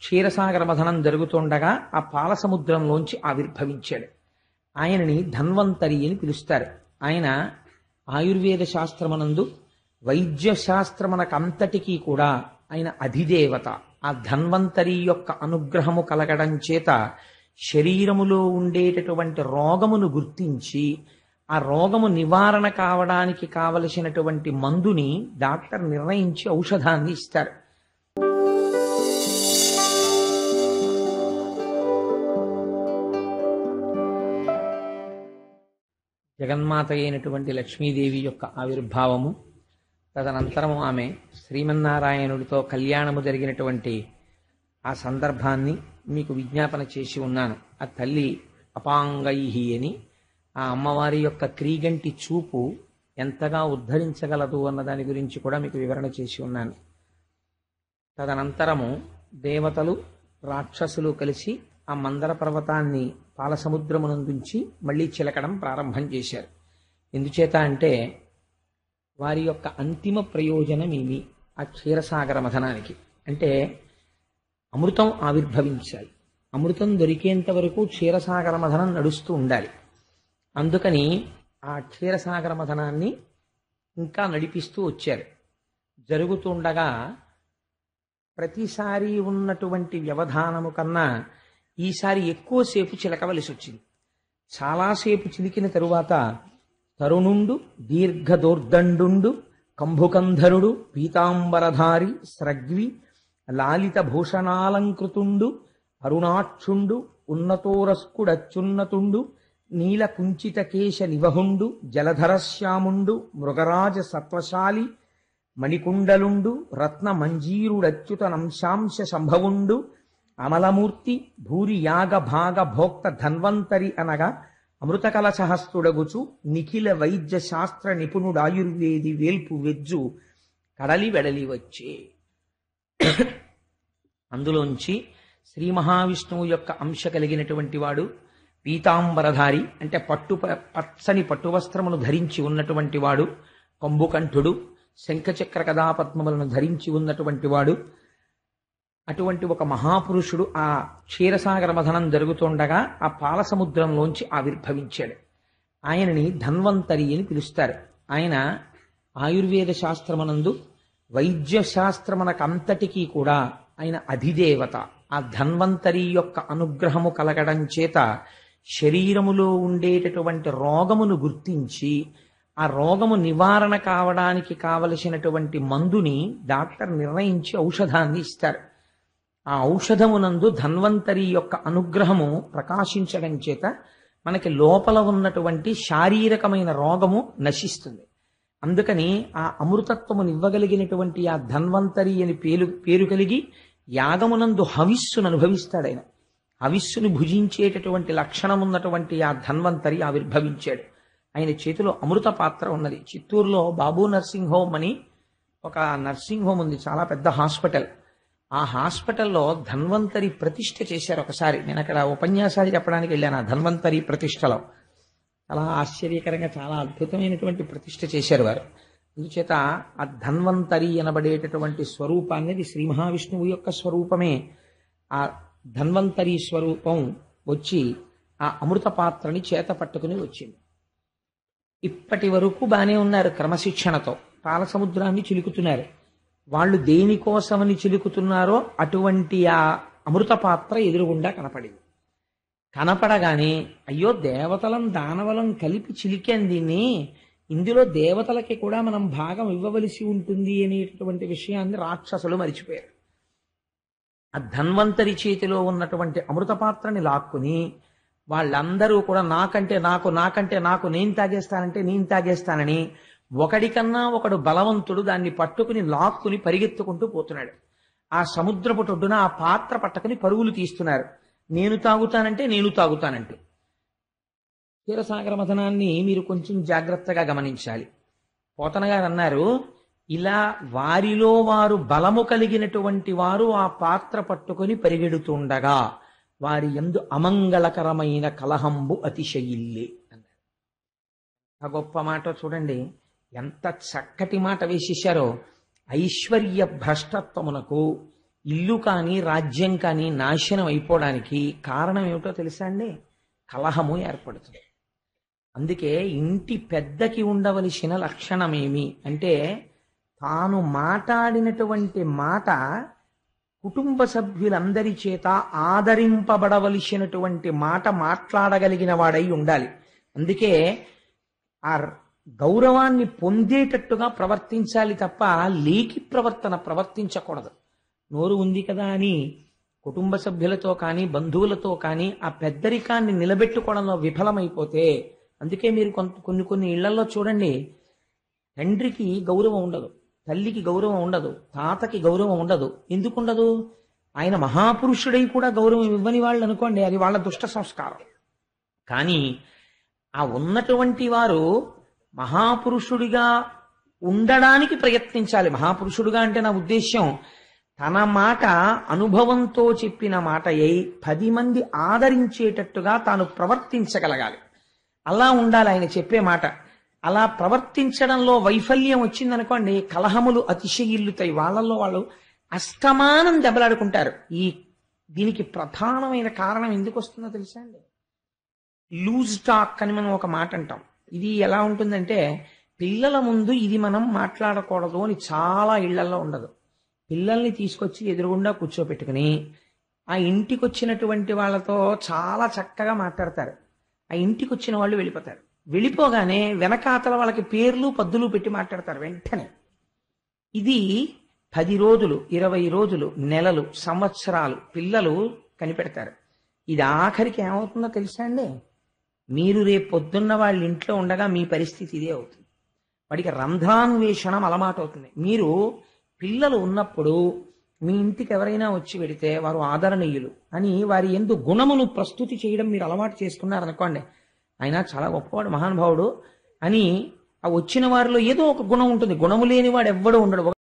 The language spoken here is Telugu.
క్షీరసాగర మథనం జరుగుతుండగా ఆ పాల సముద్రంలోంచి ఆవిర్భవించాడు. ఆయనని ధన్వంతరి అని పిలుస్తారు. ఆయన ఆయుర్వేద శాస్త్రమనందు వైద్య శాస్త్రమునకంతటికీ కూడా ఆయన అధిదేవత. ఆ ధన్వంతరి యొక్క అనుగ్రహము కలగడం చేత శరీరములో ఉండేటటువంటి రోగమును గుర్తించి ఆ రోగము నివారణ కావడానికి కావలసినటువంటి మందుని డాక్టర్ నిర్ణయించి ఔషధాన్ని ఇస్తారు. జగన్మాత అయినటువంటి లక్ష్మీదేవి యొక్క ఆవిర్భావము, తదనంతరము ఆమె శ్రీమన్నారాయణుడితో కళ్యాణము జరిగినటువంటి ఆ సందర్భాన్ని మీకు విజ్ఞాపన చేసి ఉన్నాను. ఆ తల్లి అపాంగైహి అని, ఆ అమ్మవారి యొక్క క్రీగంటి చూపు ఎంతగా ఉద్ధరించగలదు అన్న దాని గురించి కూడా మీకు వివరణ చేసి ఉన్నాను. తదనంతరము దేవతలు రాక్షసులు కలిసి ఆ మందర పర్వతాన్ని పాలసముద్రమునందుంచి మళ్ళీ చిలకడం ప్రారంభం చేశారు. ఎందుచేత అంటే వారి యొక్క అంతిమ ప్రయోజనం ఏమి? ఆ క్షీరసాగర మథనానికి అంటే అమృతం ఆవిర్భవించాలి. అమృతం దొరికేంత వరకు క్షీరసాగర మథనం నడుస్తూ ఉండాలి. అందుకని ఆ క్షీరసాగర మథనాన్ని ఇంకా నడిపిస్తూ వచ్చారు. జరుగుతుండగా ప్రతిసారి ఉన్నటువంటి వ్యవధానము కన్నా ఈసారి ఎక్కువసేపు చిలకవలసి వచ్చింది. చాలాసేపు చిలికిన తరువాత తరుణుండు దీర్ఘదోర్దండు కంభుకంధరుడు పీతాంబరధారి స్రగ్వి లాలిత భూషణాలంకృతుండు అరుణాక్షుండు ఉన్నతోరస్కుడచ్చున్నతుండు నీల కుంచిత కేశ నివహుండు జలధరశ్యాముండు మృగరాజ సత్వశాలి మణికుండలుండు రత్న మంజీరుడచ్యుత నంశాంశ సంభవుండు అమలమూర్తి భూరి యాగ భాగ భోక్త ధన్వంతరి అనగా అమృత కలశహస్తుడగుచు నిఖిల వైద్య శాస్త్ర నిపుణుడాయుర్వేది వేల్పు వెజ్జు కడలి వెడలి వచ్చే. అందులోంచి శ్రీ మహావిష్ణువు యొక్క అంశ కలిగినటువంటి వాడు, పీతాంబరధారి అంటే పచ్చని పట్టువస్త్రమును ధరించి ఉన్నటువంటి వాడు, కంబుకంఠుడు శంఖచక్ర కథాపద్మములను ధరించి ఉన్నటువంటి వాడు, అటువంటి ఒక మహాపురుషుడు ఆ క్షీరసాగర మథనం జరుగుతుండగా ఆ పాల సముద్రంలోంచి ఆవిర్భవించాడు. ఆయనని ధన్వంతరి అని పిలుస్తారు. ఆయన ఆయుర్వేద శాస్త్రమనందు వైద్య శాస్త్రమునకంతటికీ కూడా ఆయన అధిదేవత. ఆ ధన్వంతరి యొక్క అనుగ్రహము కలగడం చేత శరీరములో ఉండేటటువంటి రోగమును గుర్తించి ఆ రోగము నివారణ కావడానికి కావలసినటువంటి మందుని డాక్టర్ నిర్ణయించి ఔషధాన్ని ఇస్తారు. ఆ ఔషధమునందు ధన్వంతరి యొక్క అనుగ్రహము ప్రకాశించడం చేత మనకి లోపల ఉన్నటువంటి శారీరకమైన రోగము నశిస్తుంది. అందుకని ఆ అమృతత్వమును ఇవ్వగలిగినటువంటి ఆ ధన్వంతరి అని పేరు కలిగి యాగమునందు హవిస్సును అనుభవిస్తాడు. ఆయన హవిస్సును భుజించేటటువంటి లక్షణం ఉన్నటువంటి ఆ ధన్వంతరి ఆవిర్భవించాడు. ఆయన చేతిలో అమృత పాత్ర ఉన్నది. చిత్తూరులో బాబు నర్సింగ్ హోమ్ అని ఒక నర్సింగ్ హోమ్ ఉంది, చాలా పెద్ద హాస్పిటల్. ఆ హాస్పిటల్లో ధన్వంతరి ప్రతిష్ఠ చేశారు. ఒకసారి నేను అక్కడ ఉపన్యాసాలు చెప్పడానికి వెళ్ళాను. ఆ ధన్వంతరి ప్రతిష్టలో చాలా ఆశ్చర్యకరంగా చాలా అద్భుతమైనటువంటి ప్రతిష్ఠ చేశారు వారు. అందుచేత ఆ ధన్వంతరి అనబడేటటువంటి స్వరూపాన్ని శ్రీ మహావిష్ణువు యొక్క స్వరూపమే. ఆ ధన్వంతరి స్వరూపం వచ్చి ఆ అమృత పాత్రని చేత పట్టుకుని వచ్చింది. ఇప్పటి వరకు బానే ఉన్నారు, క్రమశిక్షణతో పాల సముద్రాన్ని చిలుకుతున్నారు. వాళ్ళు దేనికోసమని చిలుకుతున్నారో అటువంటి ఆ అమృత పాత్ర ఎదురుగుండా కనపడింది. కనపడగానే అయ్యో దేవతలం దానవలం కలిపి చిలికాను దీన్ని, ఇందులో దేవతలకి కూడా మనం భాగం ఇవ్వవలసి ఉంటుంది అనేటటువంటి విషయాన్ని రాక్షసులు మరిచిపోయారు. ఆ ధన్వంతరి చేతిలో ఉన్నటువంటి అమృత పాత్రని లాక్కుని వాళ్ళందరూ కూడా నాకంటే నాకు నేను తాగేస్తానని ఒకడికన్నా ఒకడు బలవంతుడు దాన్ని పట్టుకుని లాక్కుని పరిగెత్తుకుంటూ పోతున్నాడు. ఆ సముద్రపు ఒడ్డున ఆ పాత్ర పట్టుకుని పరుగులు తీస్తున్నారు. నేను తాగుతానంటూ. క్షీరసాగర మథనాన్ని మీరు కొంచెం జాగ్రత్తగా గమనించాలి. పోతన గారు అన్నారు, ఇలా వారిలో వారు బలము కలిగినటువంటి వారు ఆ పాత్ర పట్టుకుని పరిగెడుతుండగా వారి యందు అమంగళకరమైన కలహంబు అతిశయిల్లే అన్నారు. ఆ గొప్ప మాట చూడండి, ఎంత చక్కటి మాట వేసేశారో. ఐశ్వర్య భ్రష్టత్వమునకు ఇల్లు కానీ రాజ్యం కానీ నాశనం అయిపోవడానికి కారణం ఏమిటో తెలుసా అండి? కలహము ఏర్పడుతుంది. అందుకే ఇంటి పెద్దకి ఉండవలసిన లక్షణమేమి అంటే, తాను మాట్లాడినటువంటి మాట కుటుంబ సభ్యులందరి చేత ఆదరింపబడవలసినటువంటి మాట మాట్లాడగలిగిన వాడై ఉండాలి. అందుకే ఆ గౌరవాన్ని పొందేటట్టుగా ప్రవర్తించాలి తప్ప లేకి ప్రవర్తించకూడదు. నోరు ఉంది కదా అని కుటుంబ సభ్యులతో కానీ బంధువులతో కానీ ఆ పెద్దరికాన్ని నిలబెట్టుకోవడంలో విఫలమైపోతే, అందుకే మీరు కొన్ని ఇళ్లలో చూడండి, తండ్రికి గౌరవం ఉండదు, తల్లికి గౌరవం ఉండదు, తాతకి గౌరవం ఉండదు. ఎందుకు ఉండదు? ఆయన మహాపురుషుడై కూడా గౌరవం ఇవ్వని వాళ్ళు అనుకోండి, అది వాళ్ళ దుష్ట సంస్కారం. కానీ ఆ ఉన్నటువంటి వారు మహాపురుషుడిగా ఉండడానికి ప్రయత్నించాలి. మహాపురుషుడుగా అంటే నా ఉద్దేశ్యం, తన మాట అనుభవంతో చెప్పిన మాట అయి 10 మంది ఆదరించేటట్టుగా తాను ప్రవర్తించగలగాలి. అలా ఉండాలి ఆయన చెప్పే మాట. అలా ప్రవర్తించడంలో వైఫల్యం వచ్చిందనుకోండి, కలహములు అతిశయిల్లుతాయి. వాళ్ళల్లో వాళ్ళు అస్తమానం దెబ్బలాడుకుంటారు. దీనికి ప్రధానమైన కారణం ఎందుకు వస్తుందో తెలుసా అండి? లూజ్ టాక్ అని మనం ఒక మాట అంటాం. ఇది ఎలా ఉంటుందంటే, పిల్లల ముందు ఇది మనం మాట్లాడకూడదు అని చాలా ఇళ్లలో ఉండదు. పిల్లల్ని తీసుకొచ్చి ఎదురుగుండా కూర్చోపెట్టుకుని ఆ ఇంటికి వచ్చినటువంటి వాళ్ళతో చాలా చక్కగా మాట్లాడతారు. ఆ ఇంటికి వచ్చిన వాళ్ళు వెళ్ళిపోతారు. వెళ్ళిపోగానే వెనకాతల వాళ్ళకి పేర్లు పద్దులు పెట్టి మాట్లాడతారు వెంటనే. ఇది 10 రోజులు, 20 రోజులు, నెలలు, సంవత్సరాలు పిల్లలు కనిపెడతారు. ఇది ఆఖరికి ఏమవుతుందో తెలుసా అండి? మీరు రేపు పొద్దున్న వాళ్ళ ఇంట్లో ఉండగా మీ పరిస్థితి ఇదే అవుతుంది. వాడికి రంధ్రాన్వేషణం అలవాటు అవుతుంది. మీరు పిల్లలు ఉన్నప్పుడు మీ ఇంటికి ఎవరైనా వచ్చి వెడితే వారు ఆదరణీయులు అని వారి యందు గుణమును ప్రస్తుతి చేయడం మీరు అలవాటు చేసుకున్నారనుకోండి, ఆయన చాలా గొప్పవాడు, మహానుభావుడు అని ఆ వచ్చిన వారిలో ఏదో ఒక గుణం ఉంటుంది. గుణము లేని వాడు ఎవ్వడూ ఉండడు.